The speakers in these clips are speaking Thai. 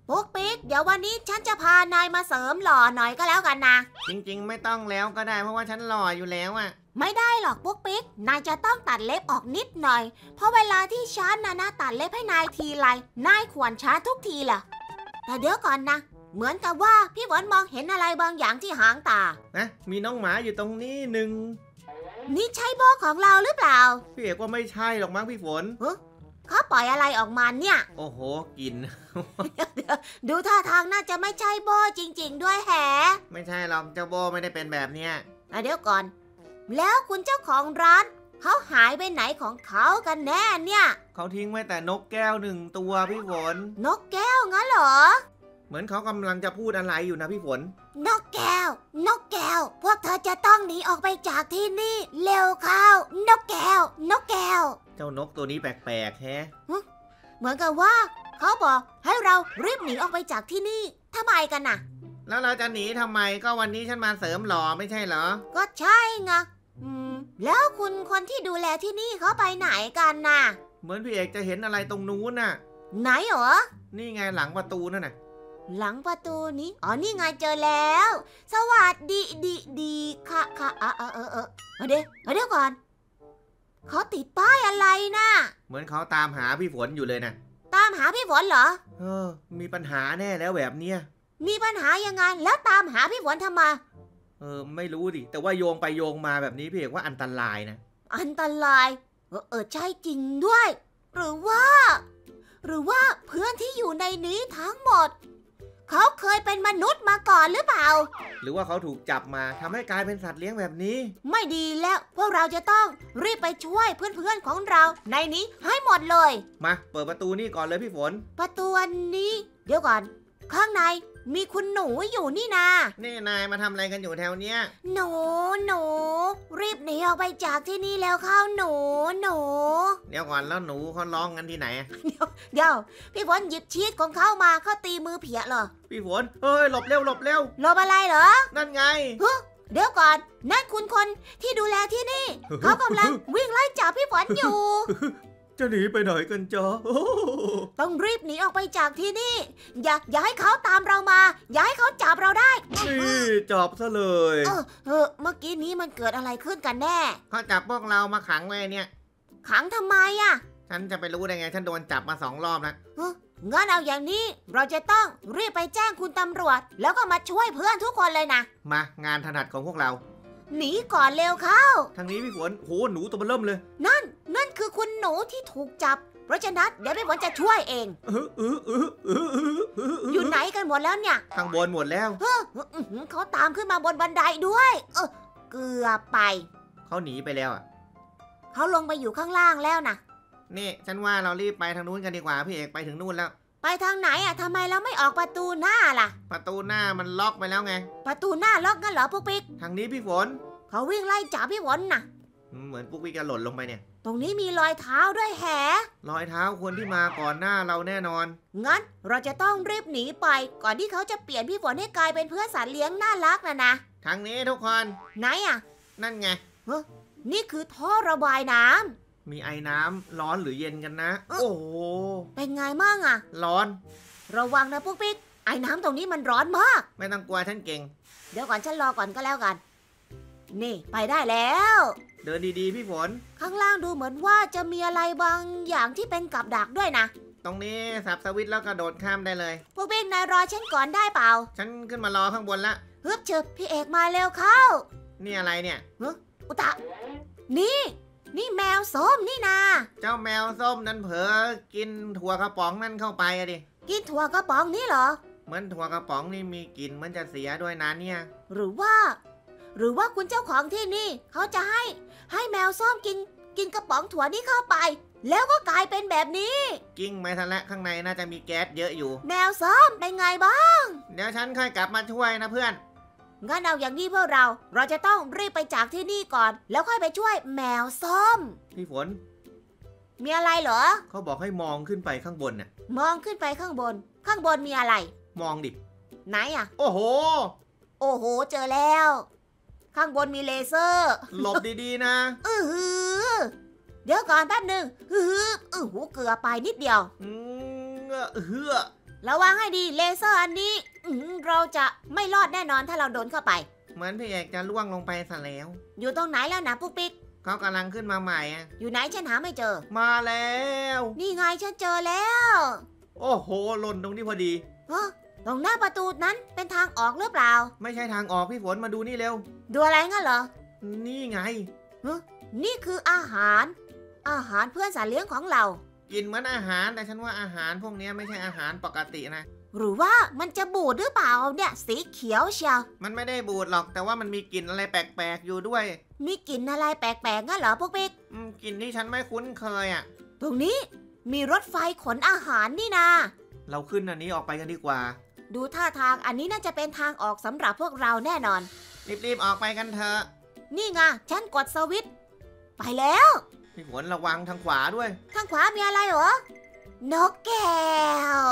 ปุ๊กปิ๊กเดี๋ยววันนี้ฉันจะพานายมาเสริมหล่อหน่อยก็แล้วกันนะจริงๆไม่ต้องแล้วก็ได้เพราะว่าฉันหล่ออยู่แล้วอะไม่ได้หรอกปุ๊กปิ๊กนายจะต้องตัดเล็บออกนิดหน่อยเพราะเวลาที่ฉันนะตัดเล็บให้นายทีไรนายขวนช้าทุกทีล่ะแต่เดี๋ยวก่อนนะเหมือนกับว่าพี่ฝนมองเห็นอะไรบางอย่างที่หางตานะมีน้องหมาอยู่ตรงนี้หนึ่งนี่ใช่โบของเราหรือเปล่าพี่เอกว่าไม่ใช่หรอกมั้งพี่ฝนเขาปล่อยอะไรออกมาเนี่ยโอ้โหกินดูท่าทางน่าจะไม่ใช่โบจริงๆด้วยแฮะไม่ใช่หรอกเจ้าโบไม่ได้เป็นแบบเนี้ยเดี๋ยวก่อนแล้วคุณเจ้าของร้านเขาหายไปไหนของเขากันแน่เนี่ยเขาทิ้งไว้แต่นกแก้วหนึ่งตัวพี่ฝนนกแก้วงั้นเหรอเหมือนเขากำลังจะพูดอะไรอยู่นะพี่ฝนนกแก้วนกแก้วพวกเธอจะต้องหนีออกไปจากที่นี่เร็วเข้านกแก้วนกแก้วเจ้านกตัวนี้แปลกๆแฮะเหมือนกับว่าเขาบอกให้เรารีบหนีออกไปจากที่นี่ทำไมกันน่ะแล้วเราจะหนีทำไมก็วันนี้ฉันมาเสริมหล่อไม่ใช่เหรอก็ใช่ไงแล้วคุณคนที่ดูแลที่นี่เขาไปไหนกันน่ะเหมือนพี่เอกจะเห็นอะไรตรงนู้นน่ะไหนเหรอนี่ไงหลังประตูนั่นน่ะหลังประตูนี้อ๋อนี่ไงเจอแล้วสวัสดีค่ะเดี๋ยวก่อนเขาติดป้ายอะไรนะเหมือนเขาตามหาพี่ฝนอยู่เลยนะตามหาพี่ฝนเหรอมีปัญหาแน่แล้วแบบเนี้ยมีปัญหายังไงแล้วตามหาพี่ฝนทำไมไม่รู้ดิแต่ว่าโยงไปโยงมาแบบนี้พี่เอกว่าอันตรายนะอันตรายใช่จริงด้วยหรือว่าเพื่อนที่อยู่ในนี้ทั้งหมดเขาเคยเป็นมนุษย์มาก่อนหรือเปล่าหรือว่าเขาถูกจับมาทำให้กลายเป็นสัตว์เลี้ยงแบบนี้ไม่ดีแล้วพวกเราจะต้องรีบไปช่วยเพื่อนๆของเราในนี้ให้หมดเลยมาเปิดประตูนี่ก่อนเลยพี่ฝนประตูนี้เดี๋ยวก่อนข้างในมีคุณหนูอยู่นี่นานี่นายมาทำอะไรกันอยู่แถวเนี้ยหนูรีบหนีออกไปจากที่นี่แล้วเข้าหนูเดี๋ยวก่อนแล้วหนูเขาร้องกันที่ไหนเดี๋ยวพี่ฝนหยิบชีสของเขามาเขาตีมือเพี้ยเหรอพี่ฝนเฮ้ยหลบเร็วหลบอะไรเหรอนั่นไงเดี๋ยวก่อนนั่นคุณคนที่ดูแลที่นี่ เขากำลังวิ่งไล่จับพี่ฝนอยู่จะหนีไปไหนกันจ๊ะต้องรีบหนีออกไปจากที่นี่อย่าให้เขาตามเรามาอย่าให้เขาจับเราได้นี่จับซะเลยเมื่อกี้นี้มันเกิดอะไรขึ้นกันแน่เขาจับพวกเรามาขังไว้เนี่ยขังทำไมอ่ะฉันจะไปรู้ได้ไงฉันโดนจับมา2 รอบแล้วงั้นเอาอย่างนี้เราจะต้องรีบไปแจ้งคุณตำรวจแล้วก็มาช่วยเพื่อนทุกคนเลยนะมางานถนัดของพวกเราหนีก่อนเร็วเข้าทางนี้พี่ฝนโหหนูตัวเริ่มเลยนั่นคือคุณหนูที่ถูกจับเพราะฉะนั้นเดี๋ยวพี่ฝนจะช่วยเองอยู่ไหนกันหมดแล้วเนี่ยข้างบนหมดแล้วเขาตามขึ้นมาบนบันไดด้วยเกือบไปเขาหนีไปแล้วอ่ะเขาลงไปอยู่ข้างล่างแล้วนะนี่ฉันว่าเรารีบไปทางนู้นกันดีกว่าพี่เอกไปถึงนู่นแล้วไปทางไหนอ่ะทำไมเราไม่ออกประตูหน้าล่ะประตูหน้ามันล็อกไปแล้วไงประตูหน้าล็อกงั้นเหรอปุ๊กปิ๊กทางนี้พี่ฝนเขาวิ่งไล่จับพี่ฝนน่ะเหมือนปุ๊กปิ๊กจะหล่นลงไปเนี่ยตรงนี้มีรอยเท้าด้วยแฮะรอยเท้าคนที่มาก่อนหน้าเราแน่นอนงั้นเราจะต้องรีบหนีไปก่อนที่เขาจะเปลี่ยนพี่ฝนให้กลายเป็นเพื่อนสัตว์เลี้ยงน่ารักนะทางนี้ทุกคนไหนอ่ะนั่นไงนี่คือท่อระบายน้ำมีไอ้น้ำร้อนหรือเย็นกันนะโอ้โหเป็นไงมั่งอ่ะร้อนระวังนะปุ๊กปิ๊กไอ้น้ำตรงนี้มันร้อนมากไม่ต้องกลัวฉันเก่งเดี๋ยวก่อนฉันรอก่อนก็แล้วกันนี่ไปได้แล้วเดินดีๆพี่ฝนข้างล่างดูเหมือนว่าจะมีอะไรบางอย่างที่เป็นกับดักด้วยนะตรงนี้สับสวิตช์แล้วกระโดดข้ามได้เลยปุ๊กปิ๊กนายรอฉันก่อนได้เปล่าฉันขึ้นมารอข้างบนละฮึบเชิบพี่เอกมาเร็วเข้านี่อะไรเนี่ยอุตะนี่แมวส้มนี่นาเจ้าแมวส้มนั้นเผลอกินถั่วกระป๋องนั่นเข้าไปอะดิกินถั่วกระป๋องนี่เหรอเหมือนถั่วกระป๋องนี่มีกลิ่นเหมือนจะเสียด้วยนะเนี่ยหรือว่าคุณเจ้าของที่นี่เขาจะให้แมวส้มกินกระป๋องถั่วนี้เข้าไปแล้วก็กลายเป็นแบบนี้กิ้งไปทะละข้างในน่าจะมีแก๊สเยอะอยู่แมวส้มเป็นไงบ้างเดี๋ยวฉันค่อยกลับมาช่วยนะเพื่อนงั้นเอาอย่างนี้พวกเราจะต้องรีบไปจากที่นี่ก่อนแล้วค่อยไปช่วยแมวส้มพี่ฝนมีอะไรเหรอเขาบอกให้มองขึ้นไปข้างบนน่ะมองขึ้นไปข้างบนมีอะไรมองดิไหนอ่ะโอ้โหเจอแล้วข้างบนมีเลเซอร์หลบดีๆนะเดี๋ยวก่อนแป๊บนึงหูเกือบไปนิดเดียวระวังให้ดีเลเซอร์อันนี้เราจะไม่รอดแน่นอนถ้าเราโดนเข้าไปเหมือนพี่เอกจะล่วงลงไปซะแล้วอยู่ตรงไหนแล้วนะปุ๊กปิ๊กเขากำลังขึ้นมาใหม่อะอยู่ไหนฉันหาไม่เจอมาแล้วนี่ไงฉันเจอแล้วโอ้โหหล่นตรงนี้พอดีตรงหน้าประตูนั้นเป็นทางออกหรือเปล่าไม่ใช่ทางออกพี่ฝนมาดูนี่เร็วดูอะไรงั้นเหรอนี่ไงนี่คืออาหารเพื่อนสัตว์เลี้ยงของเรากินเหมือนอาหารแต่ฉันว่าอาหารพวกนี้ไม่ใช่อาหารปกตินะหรือว่ามันจะบูดหรือเปล่าเนี่ยสีเขียวเชียวมันไม่ได้บูดหรอกแต่ว่ามันมีกลิ่นอะไรแปลกๆอยู่ด้วยมีกลิ่นอะไรแปลกๆงั้นเหรอพวกปิ๊กกลิ่นที่ฉันไม่คุ้นเคยอ่ะตรงนี้มีรถไฟขนอาหารนี่นาเราขึ้นอันนี้ออกไปกันดีกว่าดูท่าทางอันนี้น่าจะเป็นทางออกสำหรับพวกเราแน่นอนรีบๆออกไปกันเถอะนี่ไงฉันกดสวิตช์ไปแล้วพี่ฝนระวังทางขวาด้วยทางขวามีอะไรเหรอนกแก้วน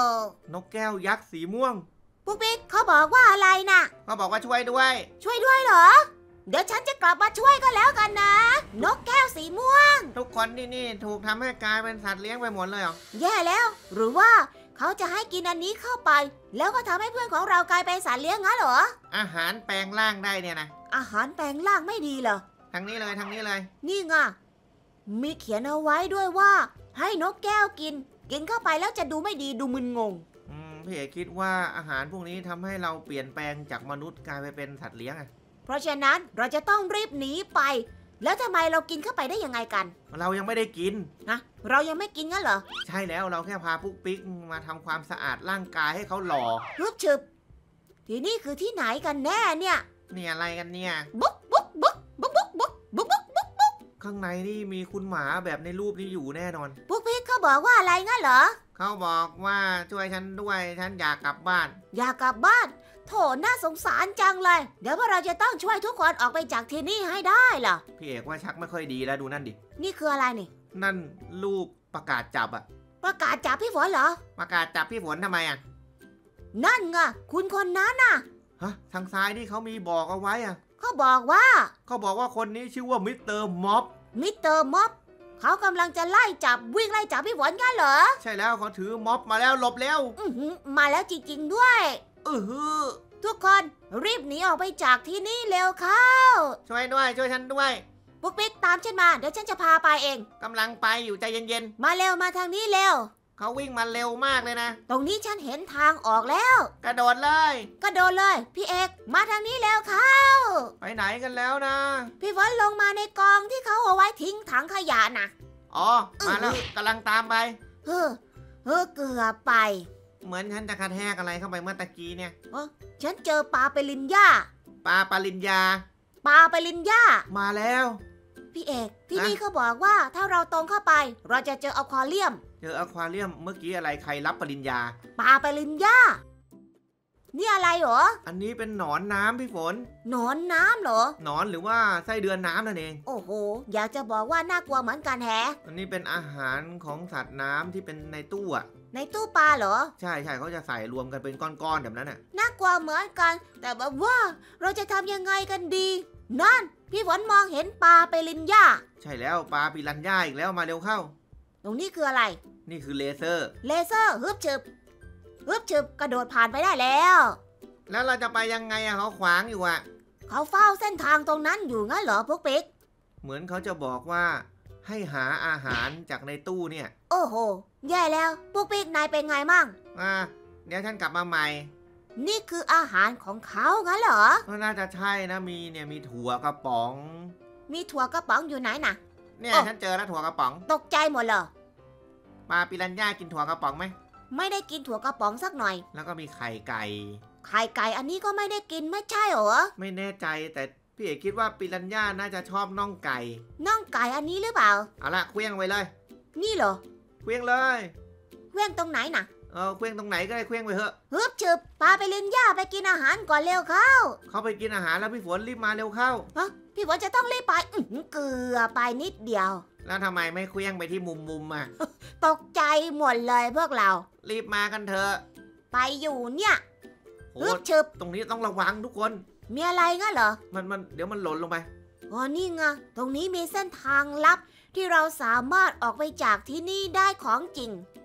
กแก้วยักษ์สีม่วงปุ๊กปิ๊กเขาบอกว่าอะไรนะเขาบอกว่าช่วยด้วยช่วยด้วยเหรอ เดี๋ยวฉันจะกลับมาช่วยก็แล้วกันนะ นกแก้วสีม่วงทุกคนที่นี่ถูกทำให้กลายเป็นสัตว์เลี้ยงไปหมดเลยเหรอแย่แล้ว หรือว่าเขาจะให้กินอันนี้เข้าไป แล้วก็ทำให้เพื่อนของเรากลายเป็นสัตว์เลี้ยงงั้นเหรออาหารแปลงร่างได้เนี่ยนะอาหารแปลงร่างไม่ดีเหรอทางนี้เลยทางนี้เลยนี่ไงมีเขียนเอาไว้ด้วยว่า ให้นกแก้วกินเข้าไปแล้วจะดูไม่ดีดูมึนงงพี่เอกคิดว่าอาหารพวกนี้ทำให้เราเปลี่ยนแปลงจากมนุษย์กลายไปเป็นสัตว์เลี้ยงอะเพราะฉะนั้นเราจะต้องรีบหนีไป แล้วทำไมเรากินเข้าไปได้ยังไงกันเรายังไม่ได้กินนะเรายังไม่กินงั้นเหรอใช่แล้วเราแค่พาปุ๊กปิ๊กมาทำความสะอาดร่างกายให้เขาหล่อรึบฉึบที่นี่คือที่ไหนกันแน่เนี่ยนี่อะไรกันเนี่ยบุ๊กบุ๊กบุ๊กบุ๊กบุ๊กบุ๊กบุ๊กบุ๊กข้างในนี่มีคุณหมาแบบในรูปนี้อยู่แน่นอนปุ๊กปิ๊กเขาบอกว่าอะไรงั้นเหรอเขาบอกว่าช่วยฉันด้วยฉันอยากกลับบ้านอยากกลับบ้านโถน่าสงสารจังเลย เดี๋ยวพวกเราจะต้องช่วยทุกคนออกไปจากที่นี่ให้ได้ล่ะพี่เอกว่าชักไม่ค่อยดีแล้วดูนั่นดินี่คืออะไรนี่นั่นลูกประกาศจับอะประกาศจับพี่ฝนเหรอประกาศจับพี่ฝนทำไมอะนั่นไงคุณคนนั้นน่ะฮะทางซ้ายนี่เขามีบอกเอาไว้อะเขาบอกว่าเขาบอกว่าคนนี้ชื่อว่ามิสเตอร์ม็อบมิสเตอร์ม็อบเขากำลังจะไล่จับวิ่งไล่จับพี่ฝนกันเหรอใช่แล้วเขาถือม็อบมาแล้วหลบเร็วมาแล้วจริงๆด้วยฮือทุกคนรีบหนีออกไปจากที่นี่เร็วเข้าช่วยด้วยช่วยฉันด้วยปุ๊กปิ๊กตามฉันมาเดี๋ยวฉันจะพาไปเองกำลังไปอยู่ใจเย็นมาเร็วมาทางนี้เร็วๆเขาวิ่งมาเร็วมากเลยนะตรงนี้ฉันเห็นทางออกแล้วกระโดดเลยกระโดดเลยพี่เอกมาทางนี้เร็วเข้าไปไหนกันแล้วนะพี่ฝนลงมาในกองที่เขาเอาไว้ทิ้งถังขยะน่ะอ๋อมาแล้วกำลังตามไปเฮ้อเกือบไปเหมือนฉันจะกระแทกอะไรเข้าไปเมื่อตะกี้เนี่ยฉันเจอปลาเปริญญาปลาปริญญาปลาเปริญญามาแล้วพี่เอกที่นี่เขาบอกว่าถ้าเราตรงเข้าไป เราจะเจออควาเรียมเจออควาเรียมเมื่อกี้อะไรใครรับปริญญาปลาเปริญญานี่อะไรเหรออันนี้เป็นหนอนน้ำพี่ฝนหนอนน้ำเหรอหนอนหรือว่าไส้เดือนน้ำนั่นเองโอ้โหอยากจะบอกว่าน่ากลัวเหมือนกันแฮะอันนี้เป็นอาหารของสัตว์น้ำที่เป็นในตู้อ่ะในตู้ปลาเหรอใช่ใช่เขาจะใส่รวมกันเป็นก้อนๆแบบนั้นอ่ะน่ากลัวเหมือนกัน แต่แบบว่าเราจะทำยังไงกันดี นั่นพี่ฝนมองเห็นปลาเปริญญาใช่แล้วปลาปิรันย่าอีกแล้วมาเร็วเข้าตรงนี้คืออะไรนี่คือเลเซอร์เลเซอร์ฮึบฉึบกระโดดผ่านไปได้แล้วแล้วเราจะไปยังไงอะเขาขวางอยู่อะเขาเฝ้าเส้นทางตรงนั้นอยู่งั้นเหรอพวกปิ๊กเหมือนเขาจะบอกว่าให้หาอาหารจากในตู้เนี่ยโอ้โหแย่แล้วพวกปิ๊กนายเป็นไงมั่งเดี๋ยวฉันกลับมาใหม่นี่คืออาหารของเขางั้นเหรอก็น่าจะใช่นะมีถั่วกระป๋องมีถั่วกระป๋องอยู่ไหนน่ะเนี่ยโอ้ฉันเจอแล้วถั่วกระป๋องตกใจหมดเลยปลาปิรันย่ากินถั่วกระป๋องไหมไม่ได้กินถั่วกระป๋องสักหน่อยแล้วก็มีไข่ไก่ไข่ไก่อันนี้ก็ไม่ได้กินไม่ใช่เหรอไม่แน่ใจแต่พี่เอกคิดว่าปิรันย่าน่าจะชอบน่องไก่น่องไก่อันนี้หรือเปล่าเอาละเคลี้ยงไว้เลยนี่เหรอเคลี้ยงเลยเว้งตรงไหนน่ะเคลี้ยงตรงไหนก็ได้เคลี้ยงไปเถอะฮึบฉึบปลาไปเล่นหญ้าไปกินอาหารก่อนเร็วเข้าเขาไปกินอาหารแล้วพี่ฝนรีบมาเร็วเข้าพี่ฝนจะต้องรีบไปเกือบไปนิดเดียวแล้วทำไมไม่เคลี้ยงไปที่มุมอ่ะตกใจหมดเลยพวกเรารีบมากันเถอะไปอยู่เนี่ยโหฮึบฉึบตรงนี้ต้องระวังทุกคนมีอะไรงั้นเหรอมันเดี๋ยวมันหล่นลงไปอ๋อนี่ไงตรงนี้มีเส้นทางลับที่เราสามารถออกไปจากที่นี่ได้ของจริง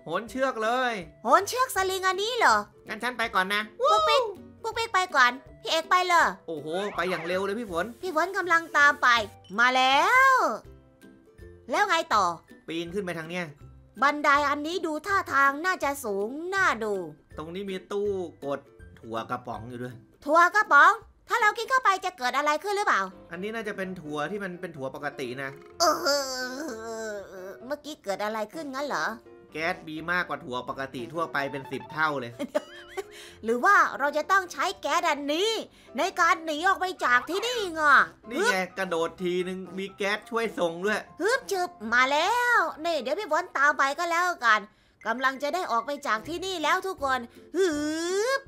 โหนเชือกเลยโหนเชือกสลิงอันนี้เหรองั้นฉันไปก่อนนะปุ๊กปิ๊กไปก่อนพี่เอกไปเลยโอ้โหไปอย่างเร็วเลยพี่ฝนพี่ฝนกำลังตามไปมาแล้ว แล้วไงต่อปีนขึ้นไปทางเนี้ยบันไดอันนี้ดูท่าทางน่าจะสูงน่าดูตรงนี้มีตู้กดถั่วกระป๋องอยู่ด้วยถั่วกระป๋องถ้าเรากินเข้าไปจะเกิดอะไรขึ้นหรือเปล่าอันนี้น่าจะเป็นถั่วที่มันเป็นถั่วปกตินะเมื่อกี้เกิดอะไรขึ้นงั้นเหรอแก๊สมีมากกว่าถั่วปกติทั่วไปเป็น10 เท่าเลยหรือว่าเราจะต้องใช้แก๊สอันนี้ ในการหนีออกไปจากที่นี่ไงนี่ไงกระโดดทีนึงมีแก๊สช่วยส่งด้วยฮึบจึบมาแล้วนี่เดี๋ยวพี่ฝนตามไปก็แล้วกันกำลังจะได้ออกไปจากที่นี่แล้วทุกคนฮึบ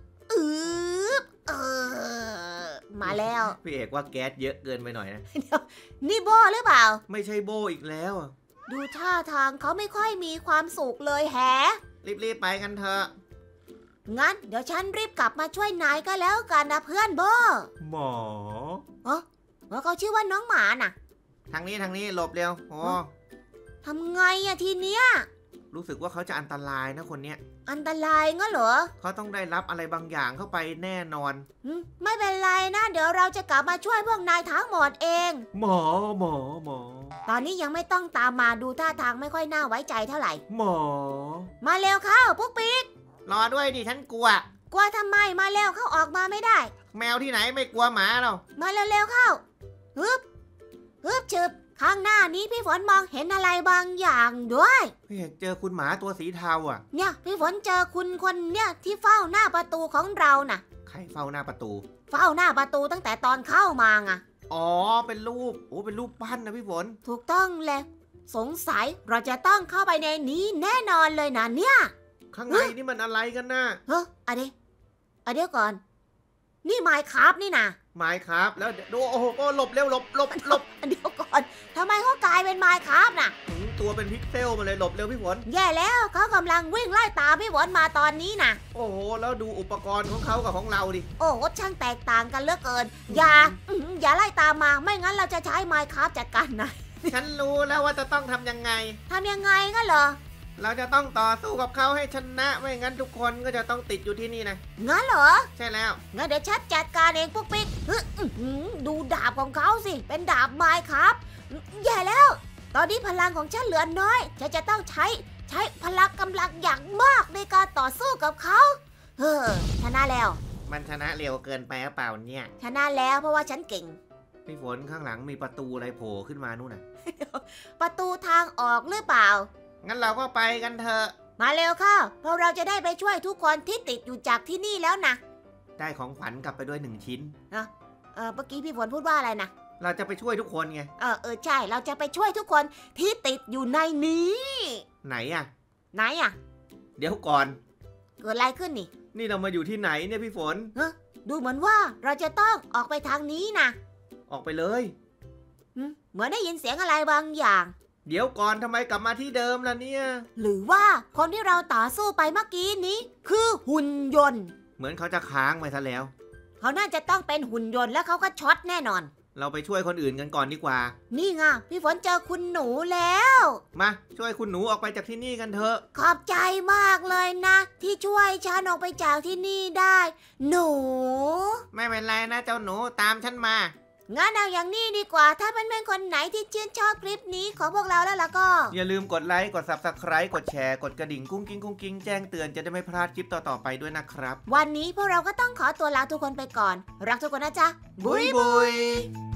มาแล้วพี่เอกว่าแก๊สเยอะเกินไปหน่อยนะนี่โบหรือเปล่าไม่ใช่โบอีกแล้วอะดูท่าทางเขาไม่ค่อยมีความสุขเลยแฮะรีบๆไปกันเถอะงั้นเดี๋ยวฉันรีบกลับมาช่วยนายก็แล้วกันนะเพื่อนโบหมอว่าเขาชื่อว่าน้องหมาน่ะทางนี้หลบเร็วโอ้ทำไงอะทีเนี้ยรู้สึกว่าเขาจะอันตรายนะคนเนี้ยอันตรายงั้นเหรอเขาต้องได้รับอะไรบางอย่างเข้าไปแน่นอนไม่เป็นไรนะเดี๋ยวเราจะกลับมาช่วยพวกนายทั้งหมดเองหมอตอนนี้ยังไม่ต้องตามมาดูท่าทางไม่ค่อยน่าไว้ใจเท่าไหร่หมอมาเร็วเข้าปุ๊กปิ๊กรอด้วยดิฉันกลัวกลัวทำไมมาเร็วเข้าออกมาไม่ได้แมวที่ไหนไม่กลัวหมาเรามาเร็วๆเข้าฮึบชึบข้างหน้านี้พี่ฝนมองเห็นอะไรบางอย่างด้วยพี่เอกเจอคุณหมาตัวสีเทาอ่ะเนี่ยพี่ฝนเจอคุณคนเนี่ยที่เฝ้าหน้าประตูของเราน่ะใครเฝ้าหน้าประตูเฝ้าหน้าประตูตั้งแต่ตอนเข้ามาไงอ๋อเป็นรูปโอ้เป็นรูปปั้นนะพี่ฝนถูกต้องเลยสงสัยเราจะต้องเข้าไปในนี้แน่นอนเลยนะเนี่ยข้างในนี่มันอะไรกันนะอะเดี๋ยวก่อน นี่ไมค์ครับนี่นะไม้ครับแล้วเดี๋ยวดูโอ้โหหลบเร็วหลบเดี๋ยวก่อนทำไมเขากลายเป็นไมค์ครับน่ะตัวเป็นพิกเซลมาเลยหลบเร็วพี่ฝนแย่แล้วเขากำลังวิ่งไล่ตามพี่ฝนมาตอนนี้นะโอ้โหแล้วดูอุปกรณ์ของเขากับของเราดิโอ้โหช่างแตกต่างกันเหลือเกิน อย่าไล่ตามมาไม่งั้นเราจะใช้ไมค์ครับจัดการนายฉันรู้แล้วว่าจะต้องทำยังไงทำยังไงก็เหรอเราจะต้องต่อสู้กับเขาให้ชนะไม่งั้นทุกคนก็จะต้องติดอยู่ที่นี่นะงั้นเหรอใช่แล้วงั้นเดี๋ยวชัดจัดการเองปุ๊กปิ๊กดูดาบของเขาสิเป็นดาบไม้ครับแย่แล้ว ตอนนี้พลังของฉันเหลือน้อยฉันจะต้องใช้พลังกำลังอย่างมากในการต่อสู้กับเขาชนะแล้วมันชนะเร็วเกินไปหรือเปล่าเนี่ยชนะแล้วเพราะว่าฉันเก่งพี่ฝนข้างหลังมีประตูอะไรโผล่ขึ้นมานู่นน่ะประตูทางออกหรือเปล่างั้นเราก็ไปกันเถอะมาเร็วเข้าเพราะเราจะได้ไปช่วยทุกคนที่ติดอยู่จากที่นี่แล้วนะได้ของขวัญกลับไปด้วย1 ชิ้นเมื่อกี้พี่ฝนพูดว่าอะไรนะเราจะไปช่วยทุกคนไงใช่เราจะไปช่วยทุกคนที่ติดอยู่ในนี้ไหนอ่ะไหนอะเดี๋ยวก่อนเกิดอะไรขึ้นนี่นี่เรามาอยู่ที่ไหนเนี่ยพี่ฝนดูเหมือนว่าเราจะต้องออกไปทางนี้นะออกไปเลยเหมือนได้ยินเสียงอะไรบางอย่างเดี๋ยวก่อนทำไมกลับมาที่เดิมล่ะเนี่ยหรือว่าคนที่เราต่อสู้ไปเมื่อกี้นี้ คือหุ่นยนต์เหมือนเขาจะค้างไปซะแล้วเขาน่าจะต้องเป็นหุ่นยนต์แล้วเขาก็ช็อตแน่นอนเราไปช่วยคนอื่นกันก่อนดีกว่านี่ไงพี่ฝนเจอคุณหนูแล้วมาช่วยคุณหนูออกไปจากที่นี่กันเถอะขอบใจมากเลยนะ ที่ช่วยฉันออกไปจากที่นี่ได้ หนูไม่เป็นไรนะเจ้าหนูตามฉันมางั้นเอาอย่างนี้ดีกว่าถ้าเพื่อนๆคนไหนที่ชื่นชอบคลิปนี้ของพวกเราแล้วล่ะก็อย่าลืมกดไลค์กด Subscribe กดแชร์กดกระดิ่งกุ้งกิ้งแจ้งเตือนจะได้ไม่พลาดคลิปต่อๆไปด้วยนะครับวันนี้พวกเราก็ต้องขอตัวลาทุกคนไปก่อน รักทุกคนนะจ๊ะบุยบุย